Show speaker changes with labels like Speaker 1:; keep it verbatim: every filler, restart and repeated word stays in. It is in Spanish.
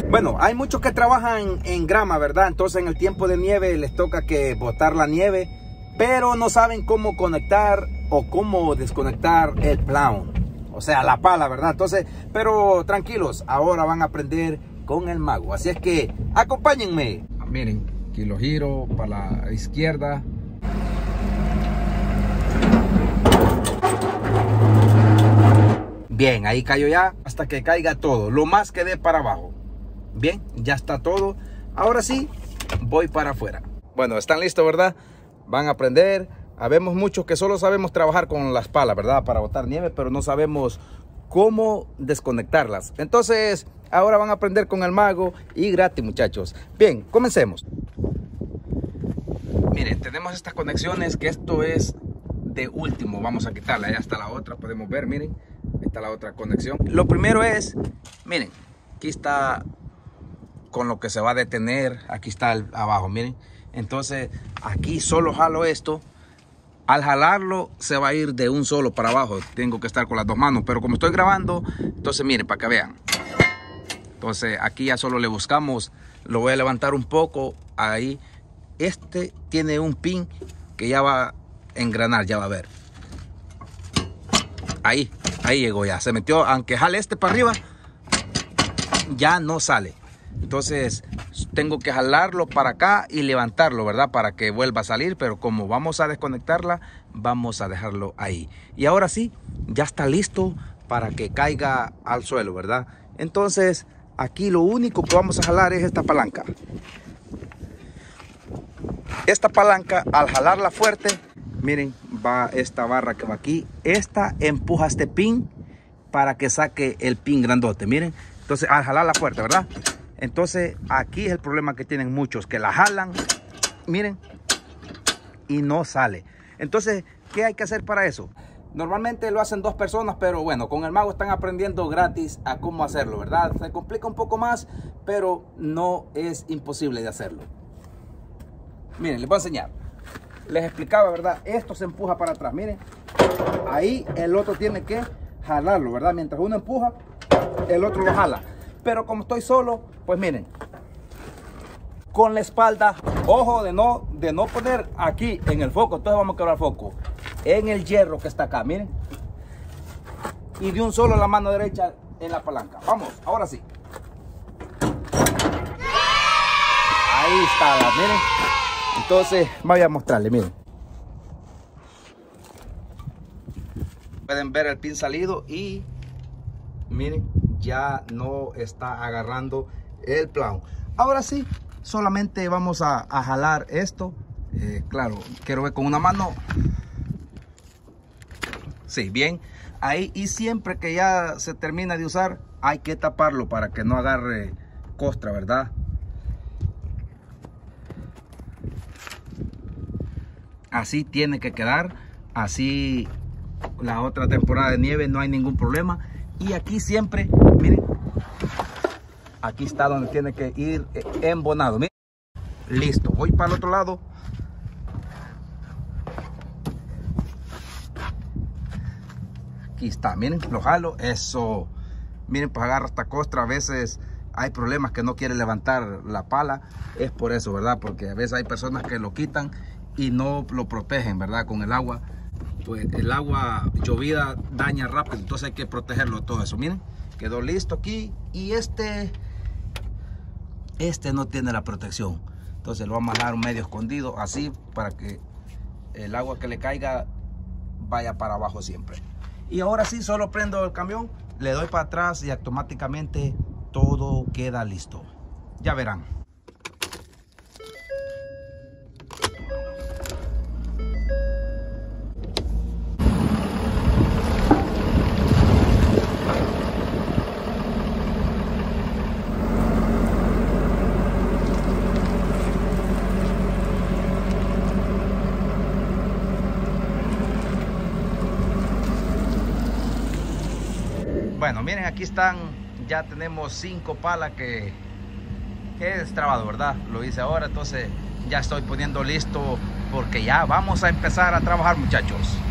Speaker 1: Bueno, hay muchos que trabajan en grama, ¿verdad? Entonces en el tiempo de nieve les toca que botar la nieve, pero no saben cómo conectar o cómo desconectar el plow, o sea, la pala, ¿verdad? Entonces, pero tranquilos, ahora van a aprender con el mago. Así es que acompáñenme. Miren, aquí lo giro para la izquierda. Bien, ahí cayó ya hasta que caiga todo, lo más que dé para abajo. Bien, ya está todo. Ahora sí, voy para afuera. Bueno, están listos, ¿verdad? Van a aprender. Habemos muchos que solo sabemos trabajar con las palas, ¿verdad? Para botar nieve, pero no sabemos cómo desconectarlas. Entonces, ahora van a aprender con el mago y gratis, muchachos. Bien, comencemos. Miren, tenemos estas conexiones que esto es de último. Vamos a quitarla. Ahí está la otra, podemos ver, miren. Ahí está la otra conexión. Lo primero es, miren, aquí está con lo que se va a detener. Aquí está el, abajo, miren. Entonces aquí solo jalo esto. Al jalarlo se va a ir de un solo para abajo. Tengo que estar con las dos manos, pero como estoy grabando, entonces miren, para que vean. Entonces aquí ya solo le buscamos. Lo voy a levantar un poco ahí. Este tiene un pin que ya va a engranar, ya va a ver. Ahí, ahí llegó ya. Se metió, aunque jale este para arriba, ya no sale. Entonces tengo que jalarlo para acá y levantarlo, ¿verdad? Para que vuelva a salir, pero como vamos a desconectarla, vamos a dejarlo ahí. Y ahora sí, ya está listo para que caiga al suelo, ¿verdad? Entonces aquí lo único que vamos a jalar es esta palanca. Esta palanca, al jalarla fuerte, miren, va esta barra que va aquí. Esta empuja este pin para que saque el pin grandote, miren. Entonces al jalarla fuerte, ¿verdad? Entonces aquí es el problema que tienen muchos, que la jalan, miren, y no sale. Entonces, ¿qué hay que hacer para eso? Normalmente lo hacen dos personas, pero bueno, con el mago están aprendiendo gratis a cómo hacerlo, ¿verdad? Se complica un poco más, pero no es imposible de hacerlo. Miren, les voy a enseñar. Les explicaba, ¿verdad? Esto se empuja para atrás, miren. Ahí el otro tiene que jalarlo, ¿verdad? Mientras uno empuja, el otro lo jala. Pero como estoy solo, pues miren, con la espalda, ojo de no, de no poner aquí en el foco. Entonces vamos a quebrar el foco en el hierro que está acá, miren. Y de un solo la mano derecha en la palanca. Vamos, ahora sí. Ahí está, miren. Entonces voy a mostrarle, miren. Pueden ver el pin salido y miren, ya no está agarrando el plow. Ahora sí, solamente vamos a, a jalar esto. Eh, claro, quiero ver con una mano. Sí, bien. Ahí, y siempre que ya se termina de usar, hay que taparlo para que no agarre costra, ¿verdad? Así tiene que quedar. Así la otra temporada de nieve no hay ningún problema. Y aquí siempre, miren, aquí está donde tiene que ir embonado. Miren. Listo, voy para el otro lado. Aquí está, miren, lo jalo, eso. Miren, pues agarra esta costra. A veces hay problemas que no quiere levantar la pala. Es por eso, ¿verdad? Porque a veces hay personas que lo quitan y no lo protegen, ¿verdad? Con el agua. Pues el agua llovida daña rápido, entonces hay que protegerlo todo eso. Miren, quedó listo aquí. Y este este no tiene la protección, entonces lo vamos a dejar medio escondido así para que el agua que le caiga vaya para abajo siempre. Y ahora sí, solo prendo el camión, le doy para atrás y automáticamente todo queda listo. Ya verán. Bueno, miren, aquí están, ya tenemos cinco palas que, que es trabado, ¿verdad? Lo hice ahora, entonces ya estoy poniendo listo porque ya vamos a empezar a trabajar, muchachos.